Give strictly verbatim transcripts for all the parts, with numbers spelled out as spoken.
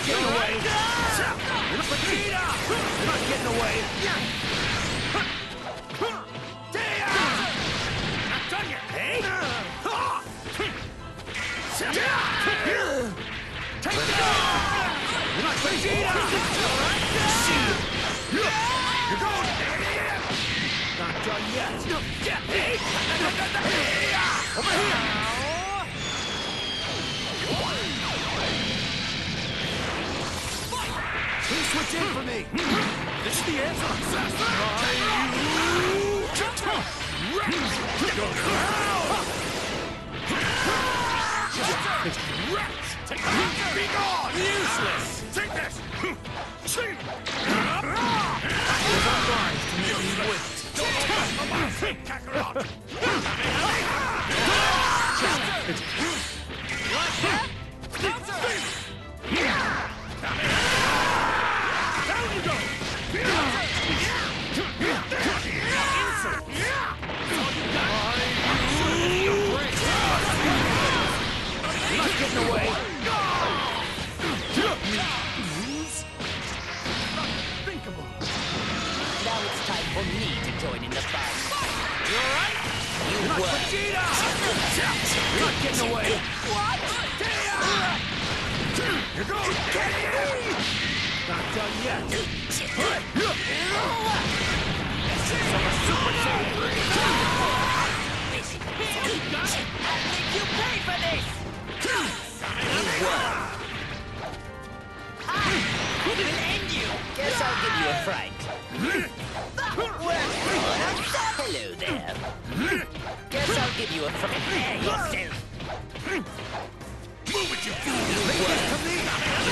getting away. Vegeta! You're not getting away. Not done yet, eh? Take it! You're not Vegeta! See you! You're going! Not done yet. Hey! Over here! Please switch in for me. This is the answer. Be gone! Useless! Take this! There's our lines to make me wait. Kakarot! Down you go! Not getting away! Unthinkable! Now it's time for me to join in the fight. You alright? You You're not were. Vegeta! You're not getting away! What? You're going! Not done yet! Super Saiyan! I'll make you pay for this! You were. I will end you! Guess I'll give you a fright. Hello there. Guess I'll give you a fright. Prepare yourself! Move it, you fool! Make this to me!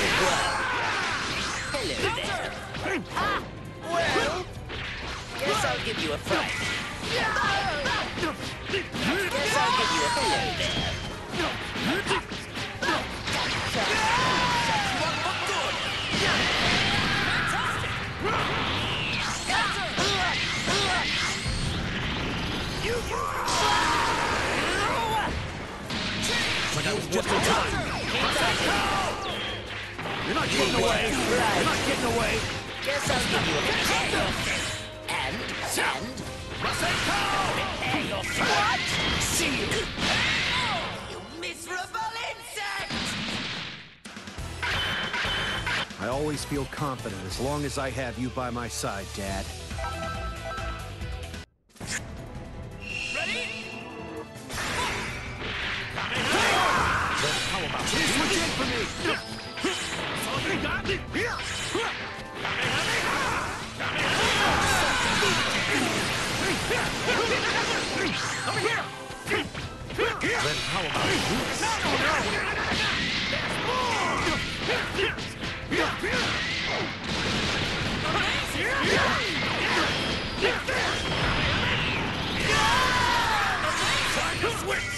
Hello there. Ah, well, guess I'll give you a fright. Guess I'll give you a hello there. But that was just in time! You're not getting away! You're not getting away! Guess I'll give you a prepare yourself. And, and... Prepare yourself. What? See you! You miserable insect! I always feel confident as long as I have you by my side, Dad. Ready? How about you? Switch in for me! That's all you got? Over here! Then how about you? No, no, no! There's more! Time to switch!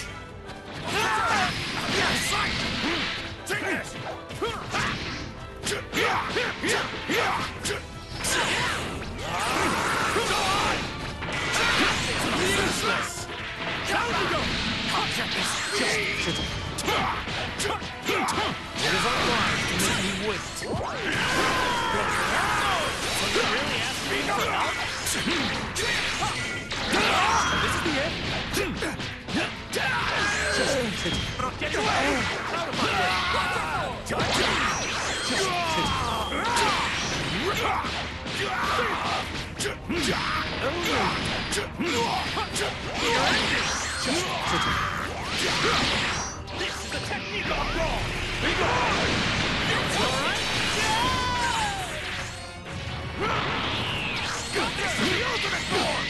Take this! Useless! Down you go! Check this! It is our line to make me wait. So you really asked me for help? This is the end? Get away! Out of my way! This is the technique of wrong! Be gone! Alright? This is the ultimate form!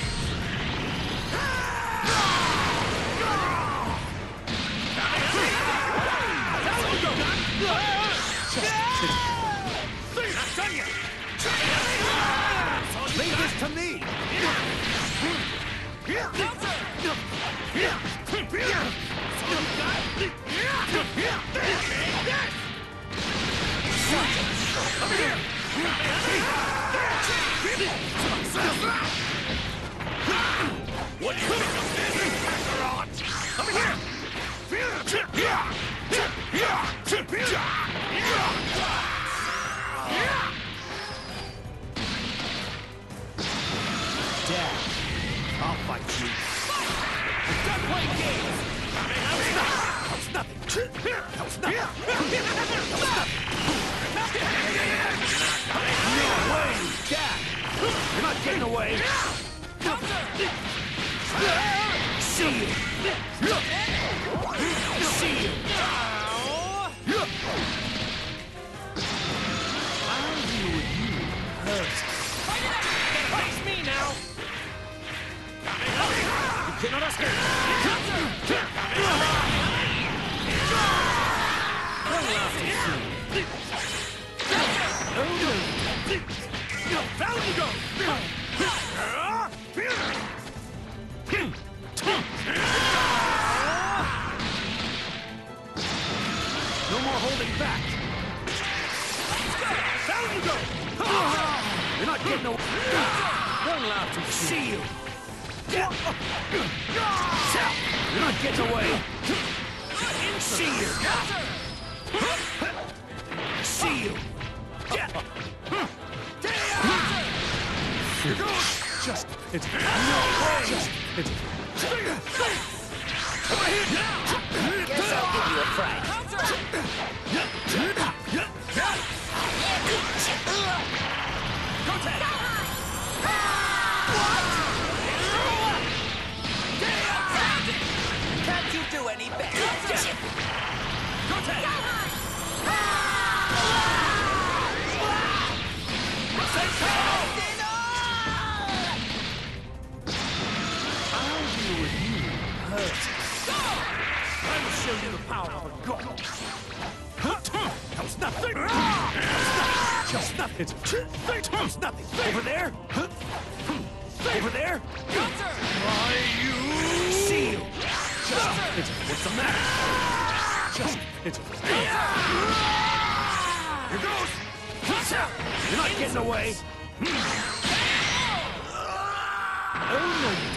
Not done yet! Leave this to me! What do you think of this, Kakarot? Come here! I'll fight you. I'm done playing games! That was nothing. That was nothing. No way, Dad! You're not getting away. See you. See you. I'll deal with you first. Face me now! You cannot escape! Down you go! No more holding back. Down you go! You're not getting away. Don't laugh too soon. See you. You're not getting away. See you. See you. Here goes! Just, it's, no way. Just, it's, Guess I'll give you a fright. Can't you do any better? I'll deal with you first. I will show you the power of a god. that was nothing. Just nothing. It's, that was nothing. Over there. Over there. Why you? See you. Just, it's, what's the matter? Just, it's, here goes. You're not getting away. Oh no!